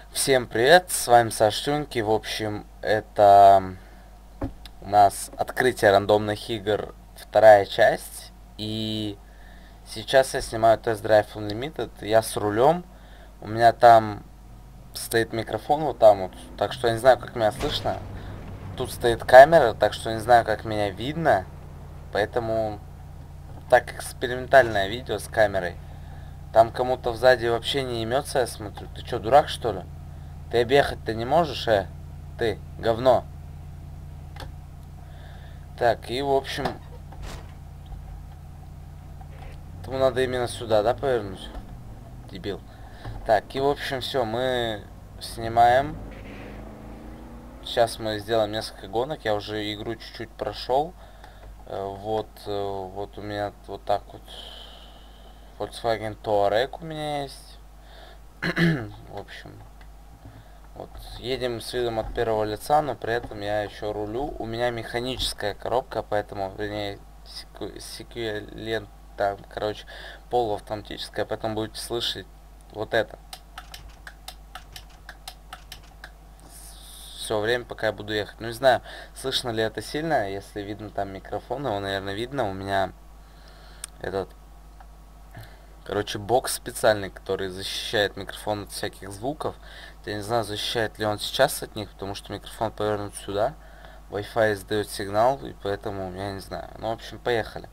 Всем привет, с вами Саштунки. В общем, это у нас открытие рандомных игр, вторая часть. И сейчас я снимаю тест-драйв Unlimited. Я с рулем. У меня там стоит микрофон вот там вот. Так что я не знаю, как меня слышно. Тут стоит камера, так что я не знаю, как меня видно. Поэтому так экспериментальное видео с камерой. Там кому-то сзади вообще не имется, я смотрю. Ты что, дурак, что ли? Ты объехать-то не можешь, Ты, говно. Так, и в общем... Ему надо именно сюда, да, повернуть? Дебил. Так, и в общем все, мы снимаем. Сейчас мы сделаем несколько гонок. Я уже игру чуть-чуть прошел. Вот у меня вот так вот. Volkswagen Touareg у меня есть. В общем... Вот, едем с видом от первого лица, но при этом я еще рулю. У меня механическая коробка, поэтому, вернее, секвелента, короче, полуавтоматическая, поэтому будете слышать вот это. Все время, пока я буду ехать. Ну, не знаю, слышно ли это сильно, если видно там микрофон, его, наверное, видно. У меня этот, короче, бокс специальный, который защищает микрофон от всяких звуков. Я не знаю, защищает ли он сейчас от них, потому что микрофон повернут сюда. Wi-Fi издает сигнал, и поэтому я не знаю. Ну, в общем, поехали.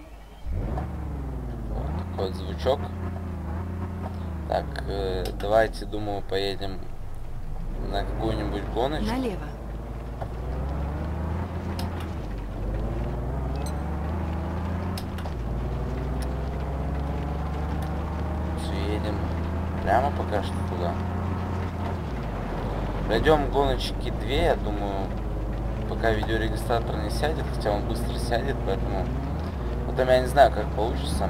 Вот такой вот звучок. Так, давайте, думаю, поедем на какую-нибудь гоночку. Налево. Все, едем прямо пока что туда. Пройдем гоночки 2, я думаю, пока видеорегистратор не сядет, хотя он быстро сядет, поэтому потом я не знаю, как получится.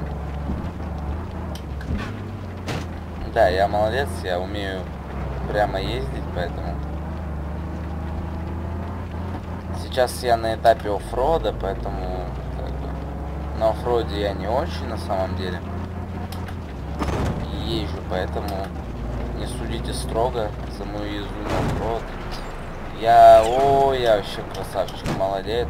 Да, я молодец, я умею прямо ездить, поэтому сейчас я на этапе оффрода, поэтому как бы, на оффроде я не очень на самом деле езжу, поэтому не судите строго за мою езду на оффрод. Я вообще красавчик, молодец.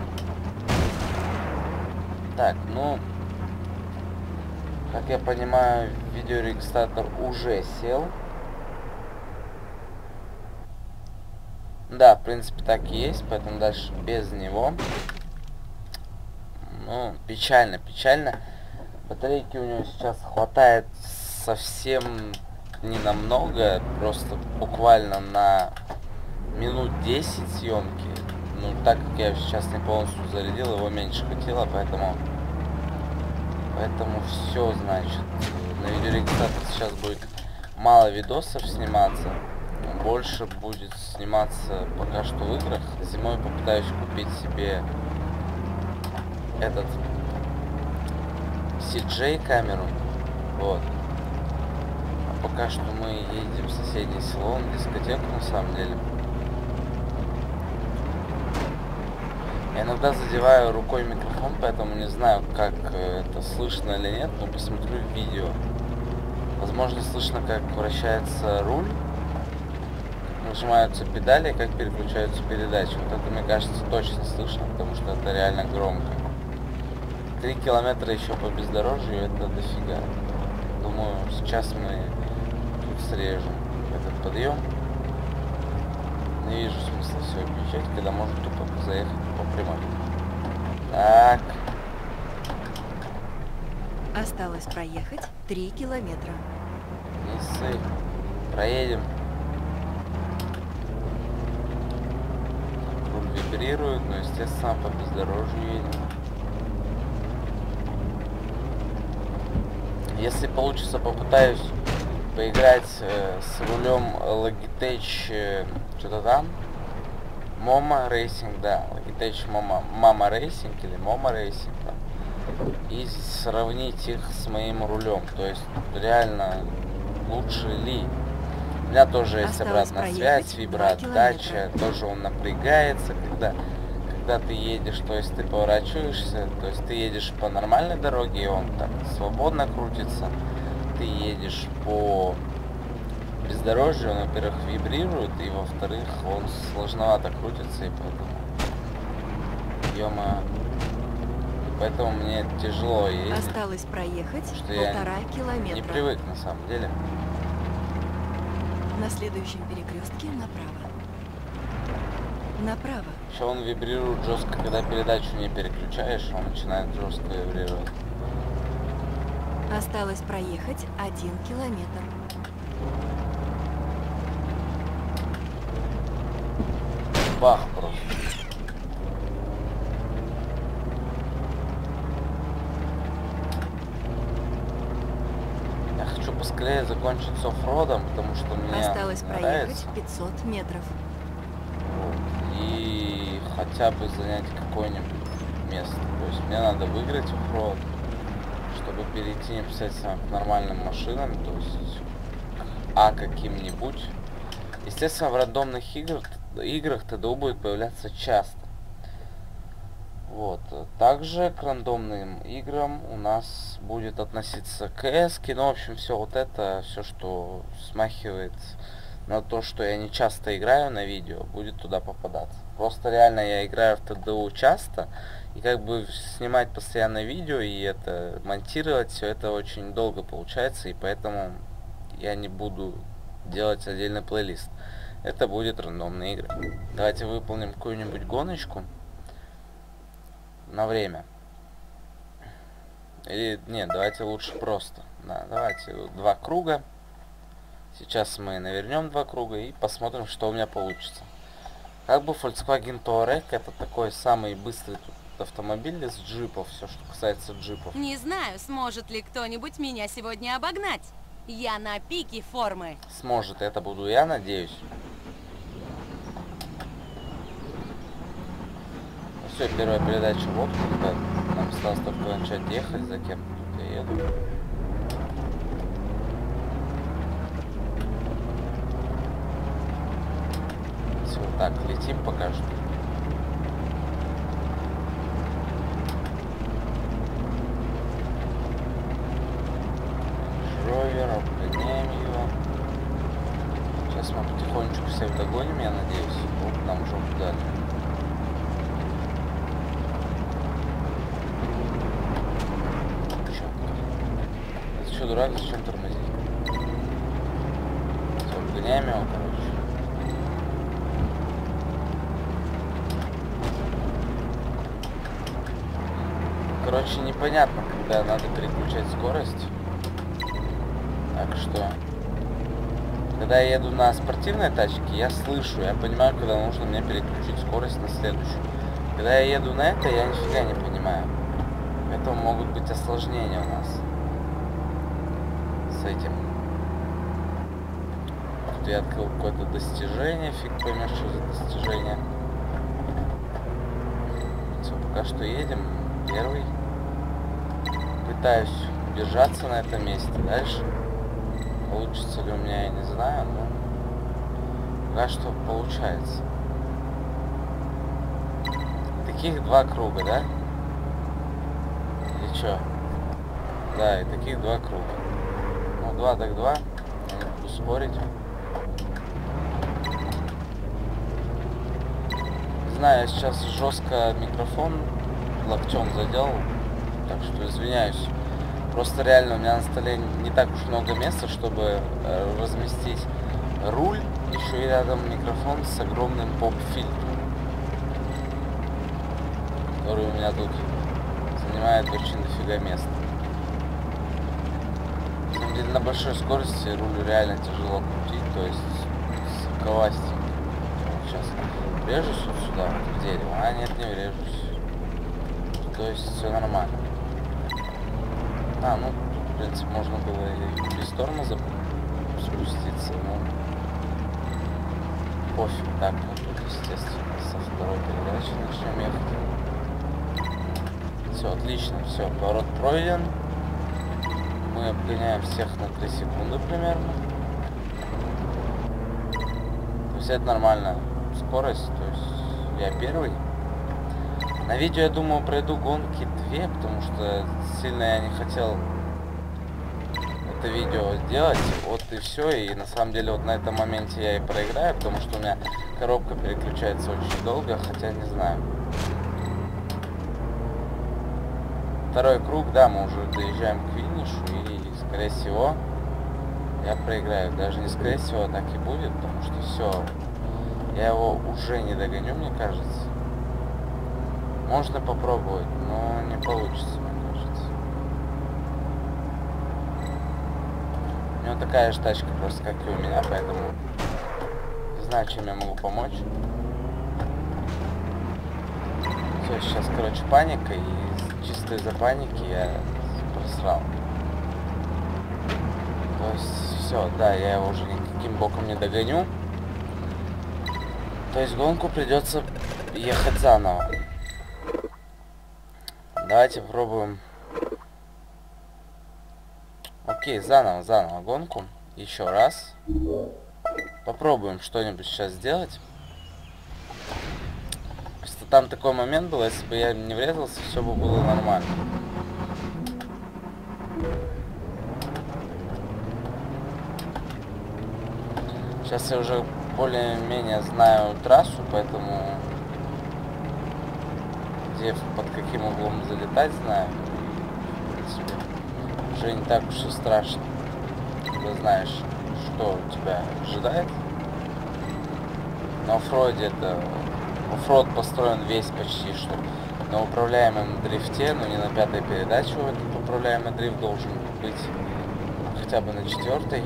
Так, ну, как я понимаю, видеорегистратор уже сел. Да, в принципе, так и есть, поэтому дальше без него. Ну, печально, печально. Батарейки у него сейчас хватает совсем не намного, просто буквально на минут 10 съемки. Ну, так как я сейчас не полностью зарядил, его меньше хватило, поэтому все, значит, на видеорегистратор сейчас будет мало видосов сниматься, больше будет сниматься пока что в играх. Зимой попытаюсь купить себе этот CJ камеру, вот. А пока что мы едем в соседнее село, на дискотеку на самом деле. Я иногда задеваю рукой микрофон, поэтому не знаю, как это слышно или нет, но посмотрю видео. Возможно, слышно, как вращается руль, как нажимаются педали, как переключаются передачи. Вот это, мне кажется, точно слышно, потому что это реально громко. 3 километра еще по бездорожью, это дофига. Думаю, сейчас мы тут срежем этот подъем. Не вижу смысла все объезжать, когда можно тупо заехать по прямой. Так. Осталось проехать 3 километра. Не ссы. Проедем. Руль вибрирует, но, естественно, по бездорожью едем. Если получится, попытаюсь поиграть с рулем Logitech что-то там. Moma Racing, да, Logitech Mama Racing или Moma Racing, да. И сравнить их с моим рулем. То есть реально лучше ли. У меня тоже есть обратная связь, виброотдача, тоже он напрягается, когда ты едешь, то есть ты поворачиваешься, то есть ты едешь по нормальной дороге, и он так свободно крутится. Ты едешь по бездорожье, он, во-первых, вибрирует, и, во-вторых, он сложновато крутится, и поэтому... Ё-моё. Поэтому мне тяжело ездить. Осталось проехать Что 1,5 километра. Не привык, на самом деле. На следующем перекрестке направо. Направо. Еще он вибрирует жестко, когда передачу не переключаешь, он начинает жестко вибрировать. Осталось проехать 1 километр. Бах просто. Я хочу поскорее закончить с оффродом, потому что мне Осталось нравится. проехать 500 метров. Вот. И хотя бы занять какое-нибудь место. То есть мне надо выиграть оффрод, чтобы перейти непосредственно к нормальным машинам, то есть каким-нибудь. Естественно, в рандомных играх ТДУ будет появляться часто. Вот. Также к рандомным играм у нас будет относиться КС-ки, ну, в общем, все вот это, все, что смахивает на то, что я не часто играю на видео, будет туда попадаться. Просто реально я играю в ТДУ часто, и как бы снимать постоянно видео и это монтировать, все это очень долго получается, и поэтому я не буду делать отдельный плейлист. Это будет рандомные игры. Давайте выполним какую-нибудь гоночку на время. Или нет, давайте лучше просто. Да, давайте 2 круга. Сейчас мы навернем 2 круга и посмотрим, что у меня получится. Как бы Volkswagen Touareg это такой самый быстрый автомобиль из джипов, все, что касается джипов. Не знаю, сможет ли кто-нибудь меня сегодня обогнать. Я на пике формы. Сможет, это буду я, надеюсь. Все, первая передача вот, ребят. Нам осталось только начать ехать, за кем я еду. Все, так, летим пока что. Ровер, обгоняем его. Сейчас мы потихонечку всех догоним, я надеюсь. Оп, нам уже дали. Ты что, дурак, зачем тормозить? Все, обгоняем его, короче. Короче, непонятно, когда надо переключать скорость. Так что, когда я еду на спортивной тачке, я слышу, я понимаю, когда нужно мне переключить скорость на следующую. Когда я еду на это, я нифига не понимаю. Поэтому могут быть осложнения у нас с этим. Тут я открыл какое-то достижение, фиг поймешь, что за достижение. Все, пока что едем. Первый. Пытаюсь удержаться на этом месте. Дальше. Получится ли у меня, я не знаю, но пока что получается. Таких 2 круга, да? Или чё? Да, и таких 2 круга. Ну, 2 так 2. Я не буду спорить. Не знаю, я сейчас жестко микрофон локтем задел, так что извиняюсь. Просто реально у меня на столе не так уж много места, чтобы разместить руль, еще и рядом микрофон с огромным поп-фильтром, который у меня тут занимает очень дофига места. На самом деле на большой скорости руль реально тяжело крутить, то есть соковастенько. Сейчас врежусь вот сюда, вот в дерево, а нет, не врежусь. То есть все нормально. Ну, в принципе, можно было и без тормоза спуститься, но пофиг, так, естественно, со второй передачи начнем ехать. Все, отлично, все, поворот пройден. Мы обгоняем всех на 3 секунды примерно. То есть это нормальная скорость, то есть я первый. На видео, я думаю, пройду гонки 2, потому что сильно я не хотел это видео сделать, вот и все. И на самом деле вот на этом моменте я и проиграю, потому что у меня коробка переключается очень долго, хотя не знаю. Второй круг, да, мы уже доезжаем к финишу, и скорее всего я проиграю. Даже не скорее всего, так и будет, потому что все, я его уже не догоню, мне кажется. Можно попробовать, но не получится, мне кажется. У него такая же тачка просто, как и у меня, поэтому не знаю, чем я могу помочь. Все, сейчас, короче, паника, и чисто из-за паники я просрал. То есть, все, да, я его уже никаким боком не догоню. То есть гонку придется ехать заново. Давайте попробуем. Окей, заново гонку. Еще раз. Попробуем что-нибудь сейчас сделать. Просто там такой момент был, если бы я не врезался, все бы было нормально. Сейчас я уже более-менее знаю трассу, поэтому где под каким углом залетать знаю. В принципе, уже не так уж и страшно, когда знаешь, что тебя ожидает. На оффроде оффрод построен весь почти что на управляемом дрифте, но не на пятой передаче этот управляемый дрифт должен быть, хотя бы на 4-й.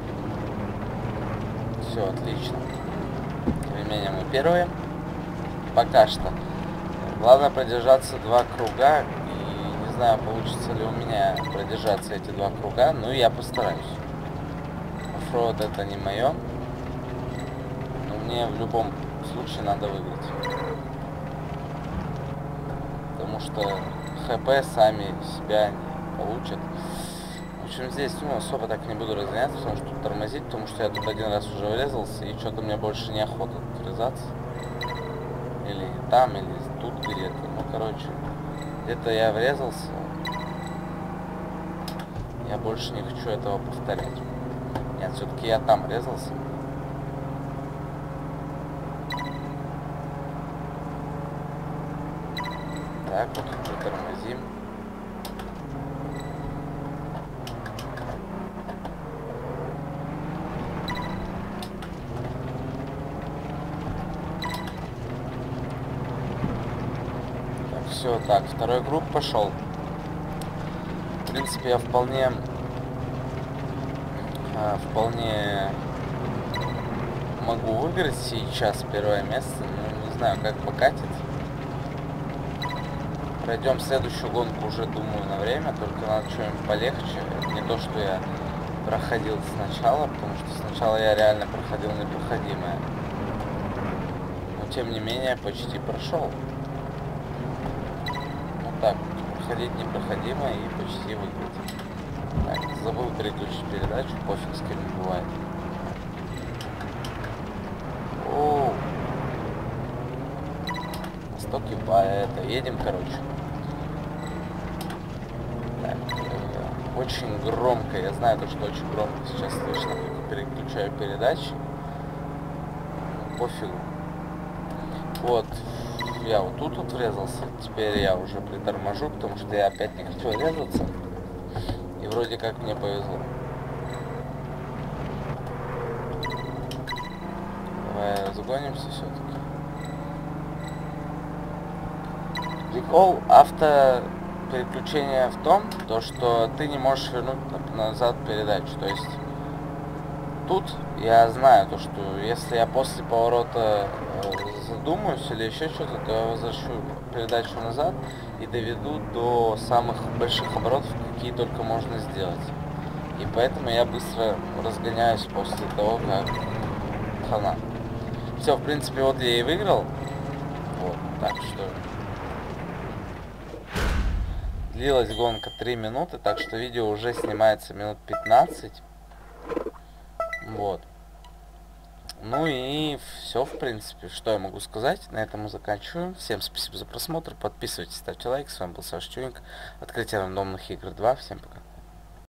Все отлично. Тем мы первые. Пока что. Главное продержаться 2 круга. И не знаю, получится ли у меня продержаться эти 2 круга, но я постараюсь. Оффроуд это не мое. Но мне в любом случае надо выиграть. Потому что ХП сами себя не получат. В общем, здесь, особо так не буду разгоняться, потому что тут тормозить, потому что я тут один раз уже врезался, и что-то мне больше не охота врезаться. Или там, или тут где-то. Ну, короче, где-то я врезался. Я больше не хочу этого повторять. Нет, все-таки я там врезался. Так, вот притормозим. Все, так, второй круг пошел. В принципе, я вполне могу выиграть сейчас первое место, но не знаю, как покатит. Пройдем следующую гонку уже, думаю, на время, только надо что-нибудь полегче. Не то, что я проходил сначала, потому что сначала я реально проходил непроходимое. Но тем не менее, почти прошел. Так, проходить непроходимо и почти выиграть. Так, забыл переключить передачу, пофиг, с кем не бывает. Оу. Востоки по это. Едем, короче. Так, очень громко, я знаю то, что очень громко сейчас слышно, как переключаю передачи. Пофигу. Вот. Я вот тут вот врезался, теперь я уже приторможу, потому что я опять не хочу врезаться. И вроде как мне повезло. Давай разгонимся все-таки. Прикол автопереключения в том, то, что ты не можешь вернуть назад передачу. То есть тут я знаю то, что если я после поворота задумаюсь или еще что-то, то я возвращу передачу назад и доведу до самых больших оборотов, какие только можно сделать. И поэтому я быстро разгоняюсь после того, как хана. Все, в принципе, вот я и выиграл. Вот, так что длилась гонка 3 минуты, так что видео уже снимается минут 15. Вот. Ну и все, в принципе, что я могу сказать. На этом мы заканчиваем. Всем спасибо за просмотр. Подписывайтесь, ставьте лайк. С вами был Саша Тюнинг. Открытие рандомных игр 2. Всем пока.